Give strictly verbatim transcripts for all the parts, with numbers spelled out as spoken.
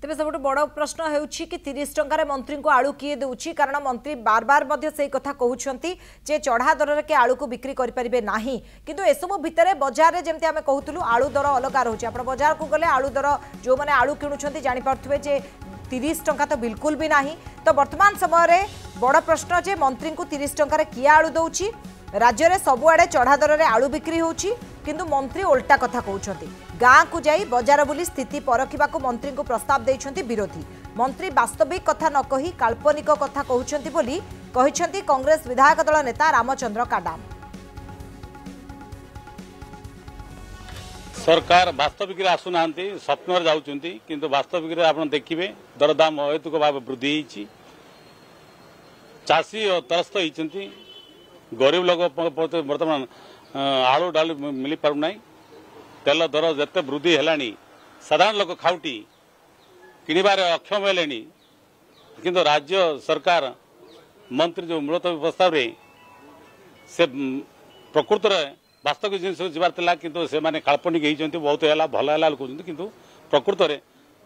तेज सब बड़ प्रश्न हो तीस टकर मंत्री को आलू किए दूसरी कारण मंत्री बार बार से कथा कहते जे चढ़ा दर के आलू को बिक्री करें ना किंतु एसबू भितर बजार जमी आम कहूँ आलू दर अलग रोचे आप बजार को गले आलू दर जो मैंने आलू किणुंट जापे जे तीस टंका तो बिल्कुल भी नहीं। तो वर्तमान समय बड़ प्रश्न जे मंत्री को तीस टकर किए आलू दौची राज्य में सबुआड़े चढ़ा दर में आलू बिक्री होउची किंतु मंत्री उल्टा कथा कहते गाँ को जाई बजार बुली स्थिति परखा मंत्री को प्रस्ताव देइछंती विरोधी मंत्री वास्तविक कथा न कही काल्पनिक कथा कहउछंती बोली कहिछंती कांग्रेस विधायक दल नेता रामचंद्र काडाम। सरकार वास्तविक आसुना स्वप्न जाऊँच किंतु वास्तविक आप देखिए दरदाम अहेतुक भाव वृद्धि होती चाषी तरस्त होती गरीब लोग बर्तमान आलू डाल मिल पारना तेल दर जिते वृद्धि है साधारण लोक खाउटी किणवार अक्षम है किंतु राज्य सरकार मंत्री जो मुलतवी प्रस्ताव से प्रकृत वास्तविक जिन जबार किंतु से माने काल्पनिक होती बहुत है भल है कहते किंतु प्रकृत में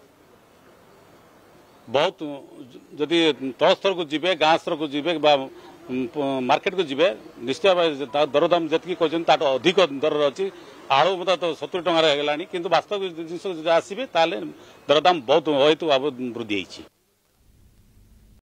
बहुत जदि तल स्तर को जी गाँ स्तर को जी मार्केट को जी निश्चय भाव दरदाम जी कहते अधिक दर अच्छी आलू मत तो सतुरी टकर है किंतु वास्तविक जिन आसवे दरदाम बहुत हेतु वृद्धि होती।